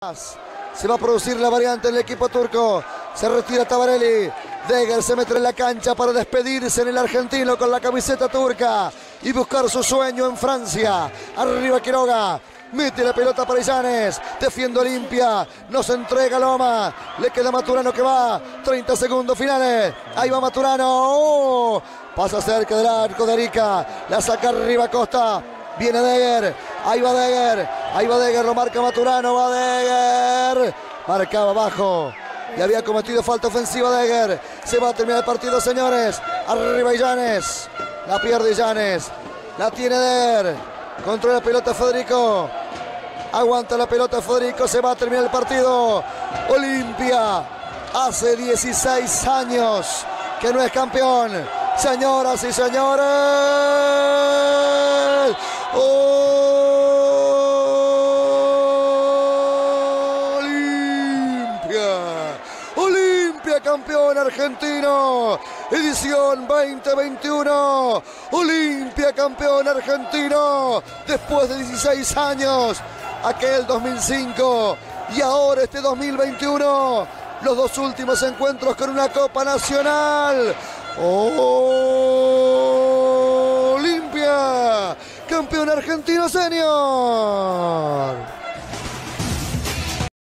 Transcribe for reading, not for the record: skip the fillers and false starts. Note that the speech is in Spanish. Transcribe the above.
Se va a producir la variante en el equipo turco. Se retira Tabarelli. Deger se mete en la cancha para despedirse en el argentino con la camiseta turca y buscar su sueño en Francia. Arriba Quiroga. Mete la pelota para Illanes. Defiende Olimpia. Nos entrega Loma. Le queda Maturano que va. 30 segundos finales. Ahí va Maturano. ¡Oh! Pasa cerca del arco de Arica. La saca arriba Costa. Viene Deger. Ahí va Deger. Ahí va Deger. Lo marca Maturano. Va Deger. Marcaba abajo. Y había cometido falta ofensiva Deger. Se va a terminar el partido, señores. Arriba Illanes. La pierde Illanes. La tiene Deger. Controla la pelota Federico. Aguanta la pelota Federico. Se va a terminar el partido. Olimpia. Hace 16 años que no es campeón. Señoras y señores. Olimpia campeón argentino, edición 2021. Olimpia campeón argentino, después de 16 años, aquel 2005 y ahora este 2021. Los dos últimos encuentros con una Copa Nacional. Olimpia, campeón argentino senior.